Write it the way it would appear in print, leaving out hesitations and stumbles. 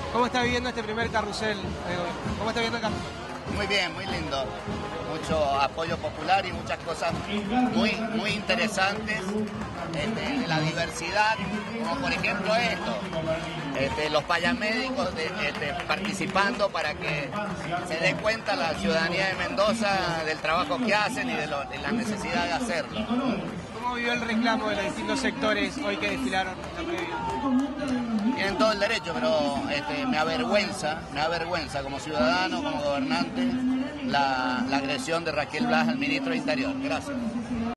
¿Cómo está viviendo este primer carrusel? ¿Cómo está viviendo el carrusel? Muy bien, muy lindo. Mucho apoyo popular y muchas cosas muy interesantes de la diversidad, como por ejemplo esto, los payamédicos participando para que se dé cuenta la ciudadanía de Mendoza del trabajo que hacen y de la necesidad de hacerlo. ¿Cómo vivió el reclamo de los distintos sectores hoy que desfilaron la previa? Tienen todo el derecho, pero me avergüenza como ciudadano, como gobernante, la agresión de Raquel Blas al ministro de Interior. Gracias.